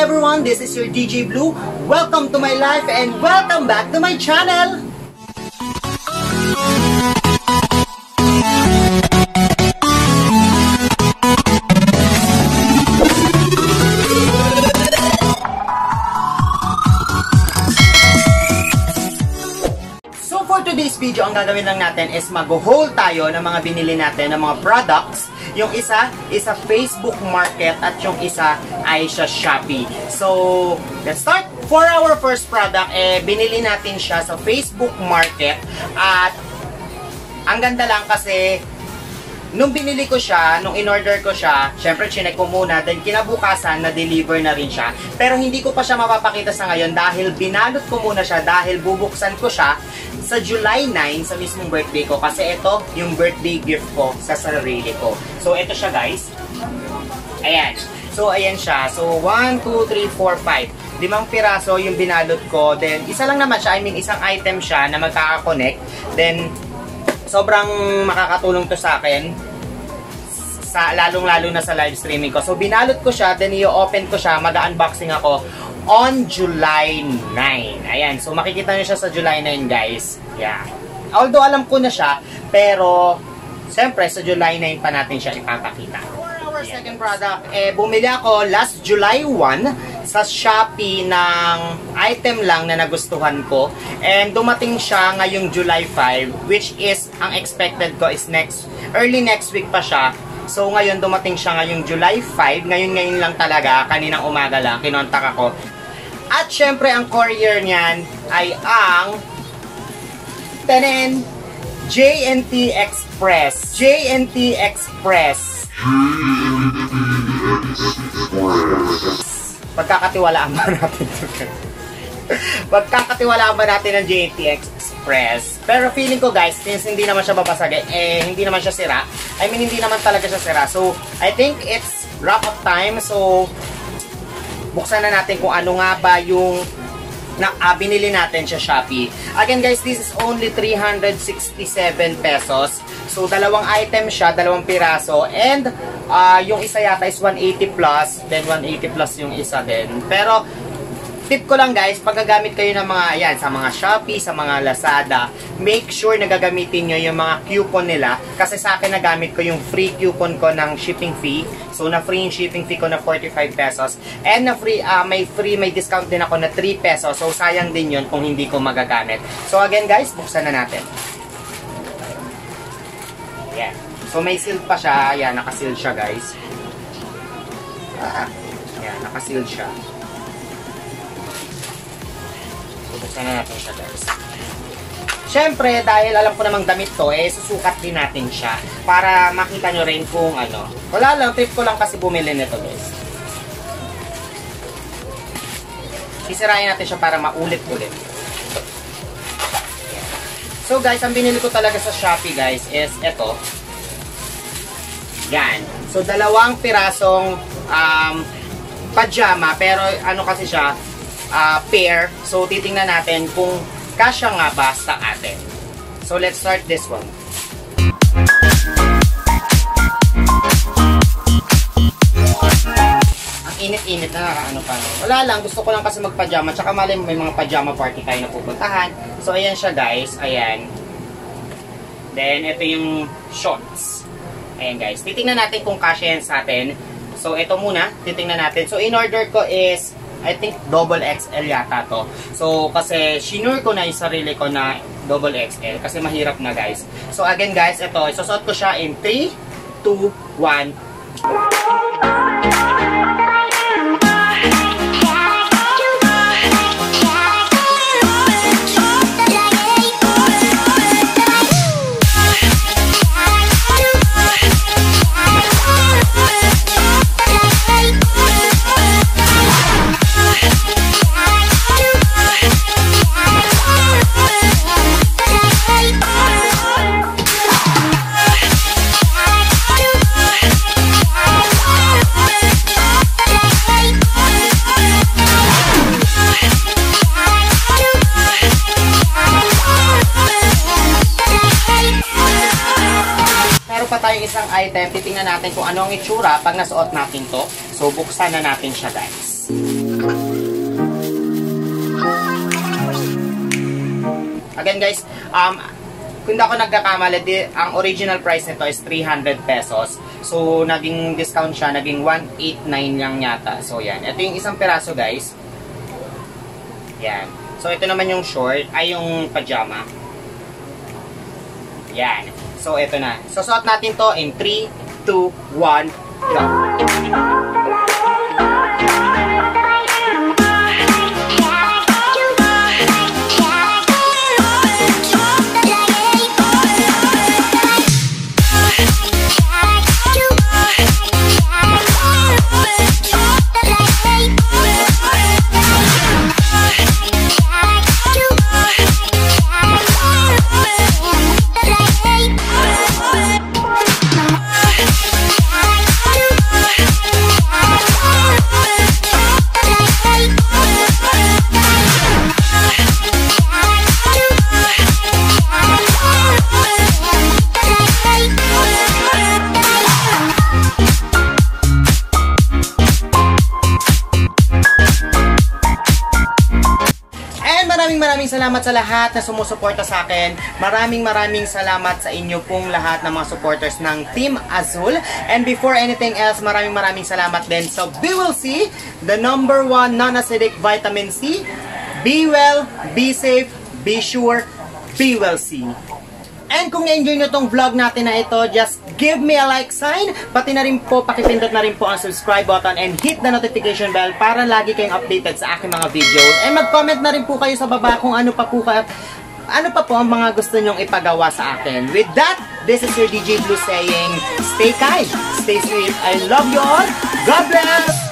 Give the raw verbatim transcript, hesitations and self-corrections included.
everyone, this is your D J Blue. Welcome to my life and welcome back to my channel. So for today's video, ang gagawin lang natin is mag-haul tayo ng mga binili natin ng mga products. Yung isa, isa Facebook Market at yung isa ay sa Shopee. So, let's start. For our first product, eh, binili natin siya sa Facebook Market at ang ganda lang kasi nung binili ko siya, nung in-order ko siya, syempre chinek ko muna, then kinabukasan na-deliver na rin siya. Pero hindi ko pa siya mapapakita sa ngayon dahil binalot ko muna siya dahil bubuksan ko siya sa July ninth, sa mismong birthday ko. Kasi ito yung birthday gift ko sa sarili ko. So, ito siya guys. Ayan. So, ayan siya. So, one, two, three, four, five. Limang piraso yung binalot ko. Then, isa lang naman siya. I mean, isang item siya na magkaka-connect. Then, sobrang makakatulong to sa akin. Sa, lalong-lalo na sa live streaming ko. So, binalot ko siya. Then, i-open ko siya. Mag-unboxing ako on July ninth. Ayan. So, makikita nyo siya sa July ninth, guys. Yeah. Although, alam ko na siya. Pero, siyempre, sa July ninth pa natin siya ipapakita. For our second product, eh, bumili ako last July first sa Shopee ng item lang na nagustuhan ko. And, dumating siya ngayong July fifth, which is, ang expected ko is next, early next week pa siya. So, ngayon, dumating siya ngayong July fifth. Ngayon-ngayon lang talaga, kaninang umaga lang, kinontak ako. At syempre, ang courier niyan ay ang tanen, J N T Express. J N T Express. Pagkakatiwalaan ba natin ito? Pagkakatiwalaan ba natin ng J N T Express? Pero feeling ko guys, since hindi naman siya babasag, eh, hindi naman siya sira. I mean, hindi naman talaga siya sira. So, I think it's wrap up time. So, buksan na natin kung ano nga ba yung na ah, binili natin sa Shopee. Again guys, this is only three hundred sixty-seven pesos. So, dalawang item siya, dalawang piraso. And, uh, yung isa yata is one eighty plus. Then, one eighty plus yung isa din. Pero, tip ko lang guys, pag gagamit kayo ng mga, yan, sa mga Shopee, sa mga Lazada, make sure na gagamitin nyo yung mga coupon nila. Kasi sa akin, nagamit ko yung free coupon ko ng shipping fee. So, na-free yung shipping fee ko na forty-five pesos. And na-free, uh, may free, may discount din ako na three pesos. So, sayang din yun kung hindi ko magagamit. So, again guys, buksan na natin. Ayan. So, may seal pa siya. Ayan, naka-seal siya guys. Ah, ayan, naka-seal siya. Buksan na natin siya guys. Siyempre, dahil alam ko namang damit to, eh, susukat din natin siya. Para makita nyo rin kung ano. Wala lang, trip ko lang kasi bumili nito guys. Sisirain natin siya para maulit-ulit. So guys, ang binili ko talaga sa Shopee guys is eto. Yan. So, dalawang pirasong um, pajama. Pero ano kasi siya, Uh, pair. So, titingnan natin kung kasya nga ba sa atin. So, let's start this one. Ang init-init na, ano pa. Wala lang, gusto ko lang kasi magpajama. Tsaka mali may mga pajama party tayo na pupuntahan. So, ayan siya guys. Ayan. Then, ito yung shorts. Ayan guys. Titingnan natin kung kasya yan sa atin. So, ito muna. Titingnan natin. So, in order ko is I think double X L yata to. So, kasi shinure ko na yung sarili ko na double X L. Kasi mahirap na guys. So, again guys, ito. Isusot ko siya in three, two, one. Isang item, titingnan natin kung ano ang itsura pag nasuot natin to. So, buksan na natin siya guys. Again guys, um, kung ako nagkakamali, di, ang original price nito is three hundred pesos. So, naging discount siya, naging one eighty-nine lang yata. So, yan. Ito yung isang piraso guys. Yan. So, ito naman yung short, ay yung pajama. Yan. So, ito na. So, suot natin to in three, two, one, go! Maraming maraming salamat sa lahat na sumusuporta sa akin. Maraming maraming salamat sa inyo pong lahat ng mga supporters ng Team Azul. And before anything else, maraming maraming salamat din sa B W L C, the number one non-acidic vitamin C. Be well, be safe, be sure, B W L C. And kung na-enjoy nyo tong vlog natin na ito, just give me a like sign. Pati na rin po, pakipindot na rin po ang subscribe button and hit the notification bell para lagi kayong updated sa aking mga videos. And mag-comment na rin po kayo sa baba kung ano pa po, ka, ano pa po ang mga gusto nyong ipagawa sa akin. With that, this is your D J Blue saying, stay kind, stay safe, I love you all, God bless!